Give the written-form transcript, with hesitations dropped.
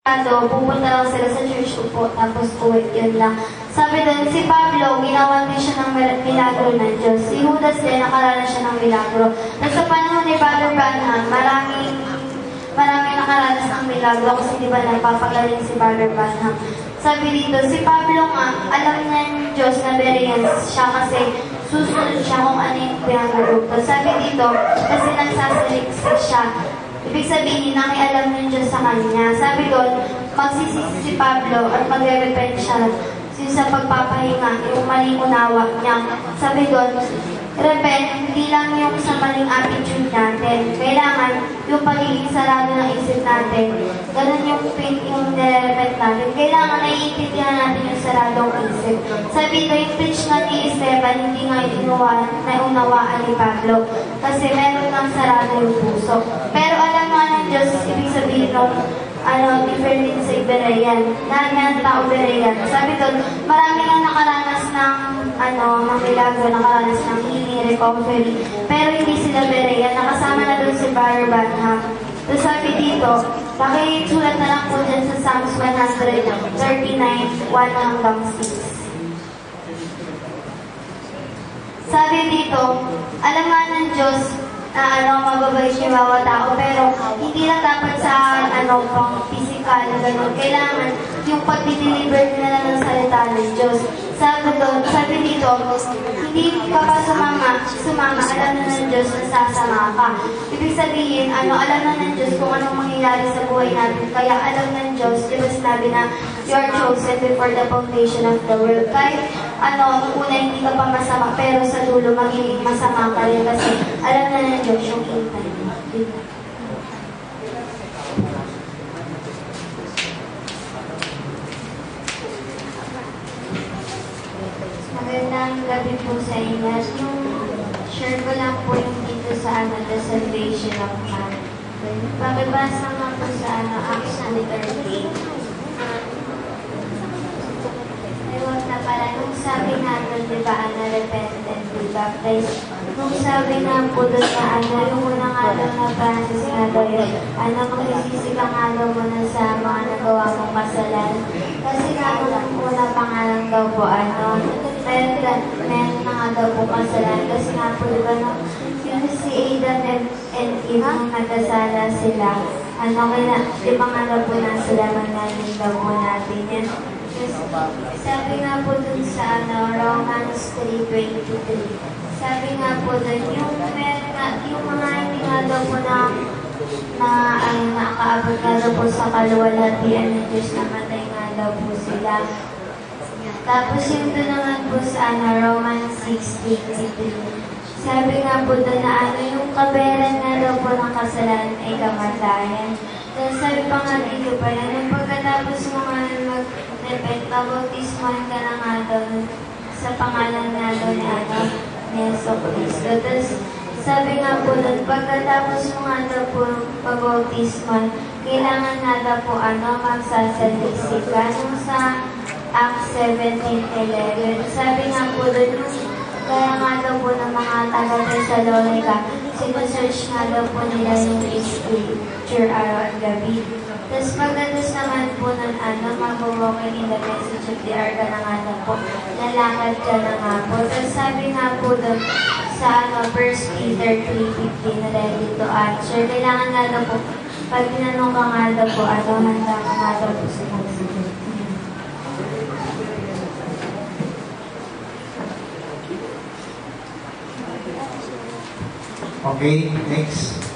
pupunta lang sila sa church po, tapos uwi, yun lang. Sabi doon, si Pablo, ginawa din siya ng milagro ng Diyos. Si Judas din, nakaranas siya ng milagro. At sa panahon ni Brother Branham, maraming nakaranas ng milagro kasi di ba napapagaling si Brother Branham. Sabi dito, si Pablo nga, alam niya ng Diyos na variance siya kasi susunod siya kung ano yung pinag-uugto. Sabi dito, kasi nagsasaliksik siya. Ibig sabihin, nakialam ng Diyos sa kanya. Sabi doon, magsisisi si Pablo at magre-repent siya sa pagpapahinga, yung maling unawa niya. Sabi doon, repent, hindi lang yung sa maling attitude natin. Kailangan yung pagiging sarado ng isip natin. Ganun yung nire-repent natin. Kailangan naiintindihan natin yung saradong isip. Sabi ko, yung preach nga ni Esteban, hindi nga naunawaan ni Pablo. Kasi meron ng sarado yung puso. Pero alam nga ng Diyos, ibig sabihin nung different din sa Berean. Lahat ng tao Berean. Sabi doon, marami nga nakaranas ng milagro, nakaranas ng healing, recovery. Pero hindi sila Berean. Nakasama na doon si Brother Branham. So sabi dito, pakisulat na lang po dyan sa Psalms 139, 1 hanggang 6. Sabi dito, alam nga ng Diyos mababait siya bawat tao, pero hindi lang dapat sa pang physical na gano'n. Kailangan yung pag-deliver nila ng salita ng Diyos. Sabi dito, hindi ka pa sumama, alam na ng Diyos na sasama ka. Ibig sabihin, alam na ng Diyos kung anong mangyayari sa buhay natin. Kaya alam ng Diyos, di ba sinabi na, you are chosen before the foundation of the world. Kahit nung una hindi ka pa masama, pero sa dulo magiging masama ka rin kasi alam na ng Diyos yung hintay. Magandang gabi po sa inyo. Yung share ko lang po yung dito sa the salvation of man. Pakibasa nga po sa Acts 2:38. Ewan na pala, nung sabi natin, di ba, repentant, be baptized. Nung sabi nga po doon na yung unang araw na Francis nga daw yun, magsisisi ka nga daw muna sa mga nagawa mong kasalanan. Kasi nga nung una pangalan daw po, meron na nga daw po kasalanan. Kasi nga po, di ba, yung si Adam and Eve, nung nagkasala sila, di ba nga daw po nasa laman natin daw po natin yan. Sabi nga po dun sa Romans 3:23. Sabi nga po dun, yung mga hindi nga daw po nakaabot nga daw po sa kaluwalhatian ng Diyos, namatay nga daw po sila. Tapos yung doon naman po sa Romans 6:83. Sabi nga po dun na yung kabayaran nga daw po ng kasalanan ay kamatayan. Sabi pa nga dito pala, nung pagkatapos mo nga mag-repent, mabautismohan ka na nga doon sa pangalan nga doon ni Yeso Cristo. Tapos sabi nga po doon, pagkatapos mo nga daw po pag-bautismohan, kailangan nga daw po magsasalisi ka. Nung sa Acts 17:11, sabi nga po doon, kaya nga daw po ng mga taga-Thessalonica, sinusearch nga daw po nila yung scripture araw at gabi. Tapos pagdatos naman po ng mag-walking in the message of the hour ka na nga daw po, lalakad ka na nga po. Tapos sabi nga po doon sa 1 Peter 3:15, ready to answer. Kailangan nga daw po, pag tinanong ka nga daw po, handa ka nga daw po sumasagot. Okay, next.